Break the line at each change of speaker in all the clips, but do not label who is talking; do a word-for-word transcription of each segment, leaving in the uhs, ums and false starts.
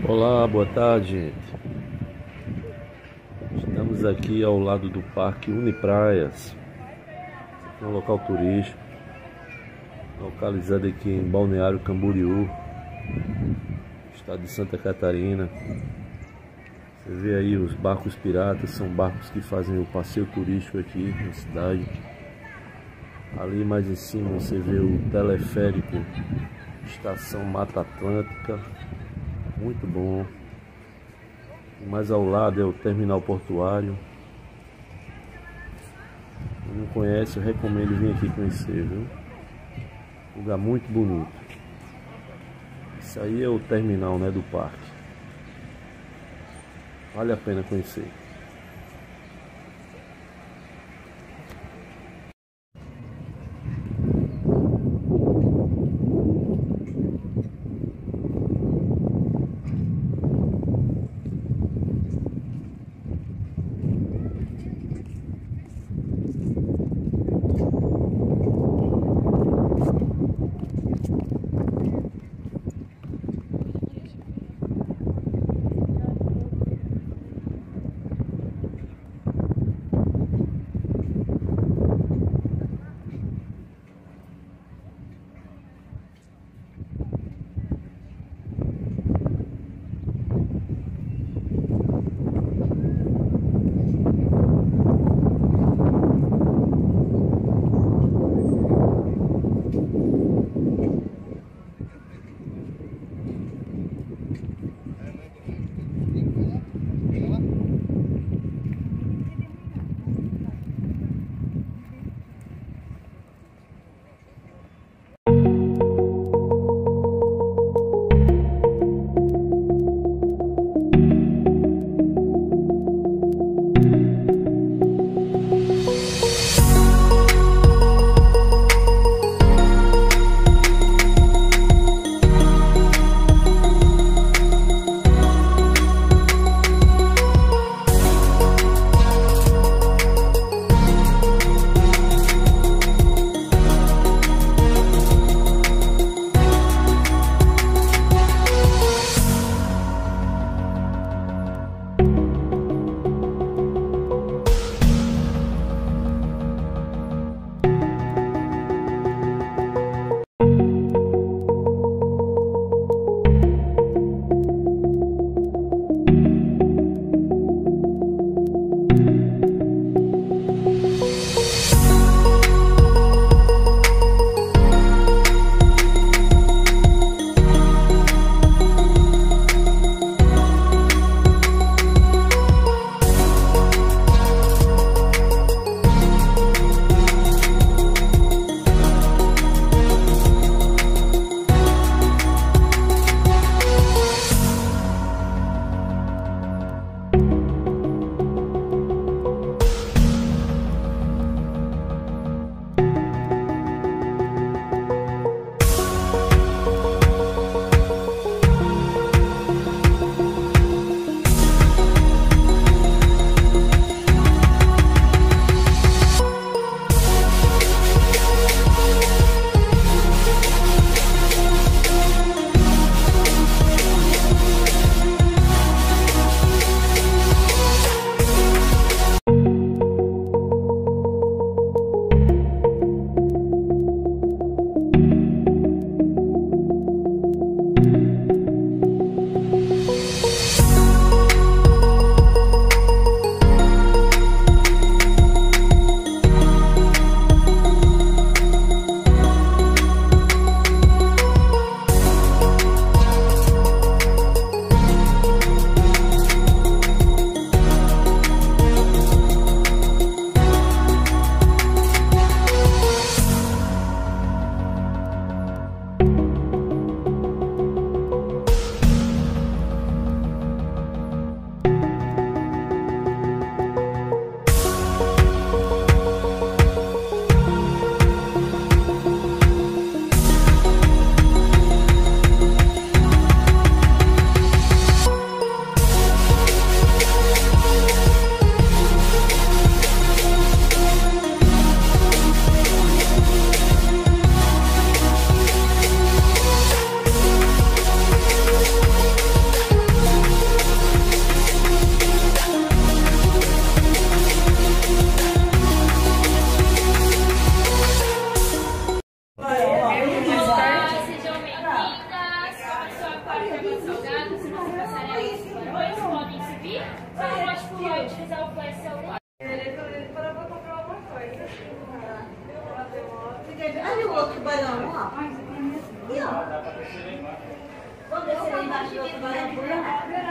Olá, boa tarde, gente. Estamos aqui ao lado do Parque Unipraias. É um local turístico, localizado aqui em Balneário Camboriú, estado de Santa Catarina. Você vê aí os barcos piratas, são barcos que fazem o passeio turístico aqui na cidade. Ali mais em cima você vê o teleférico Estação Mata Atlântica, muito bom. E mais ao lado é o terminal portuário. Quem não conhece, eu recomendo vir aqui conhecer, viu? Lugar muito bonito. Isso aí é o terminal, né, do parque. Vale a pena conhecer.
Dois podem subir, você pode pular e utilizar o flash celular.
Ele parou pra comprar alguma coisa. Olha o outro balão, ó. Aqui, ó. Vamos descer lá embaixo do outro balão por lá?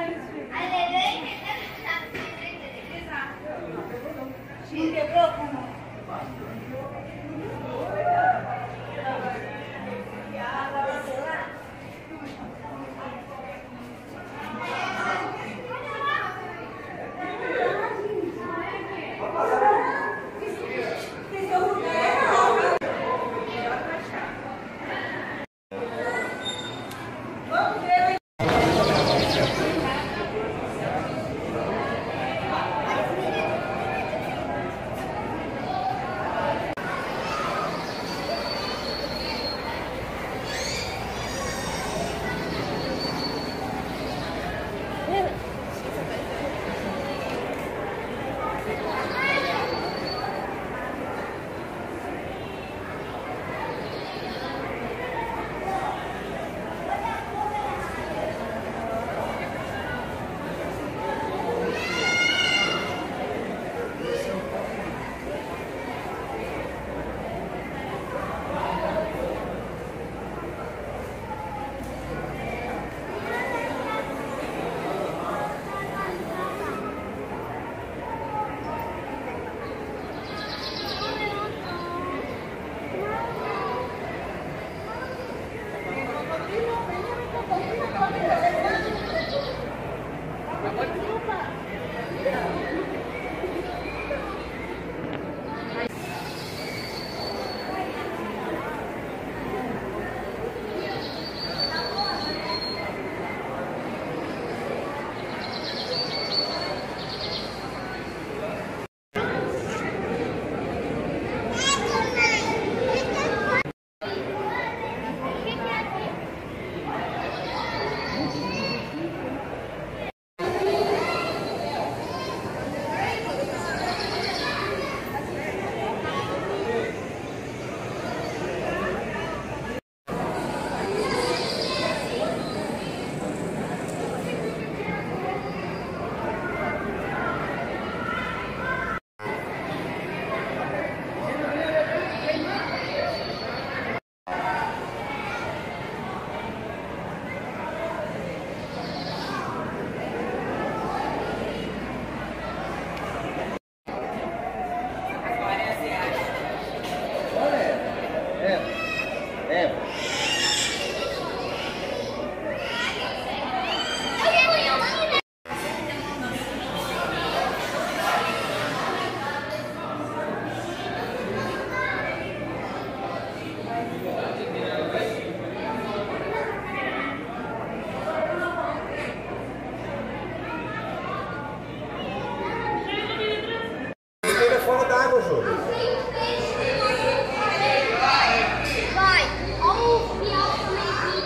Não quebrou?
Fora da água, João.
Vai! Olha o fiel também.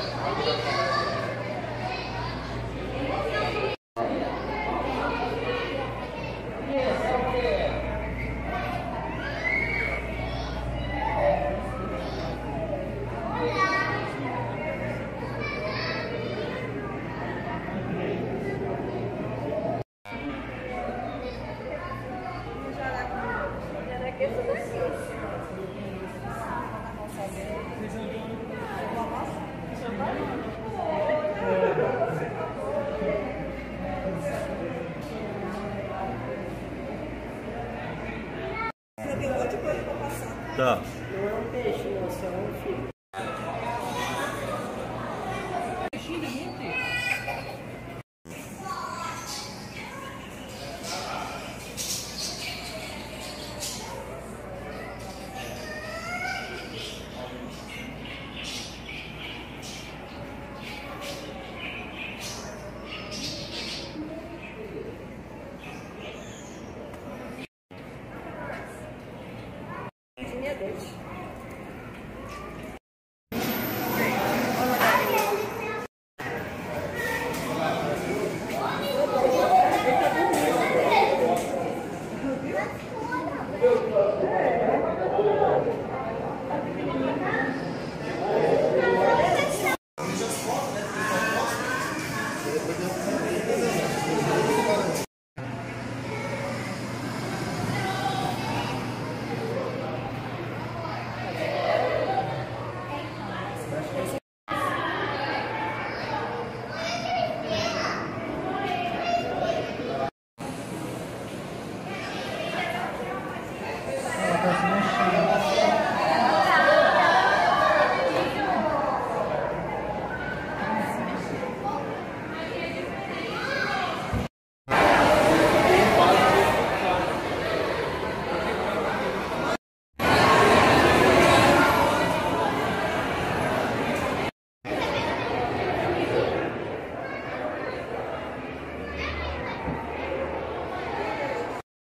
Tem um monte de coisa pra passar.
Tá.
Não é um peixe, não, só um filho. Minha dente.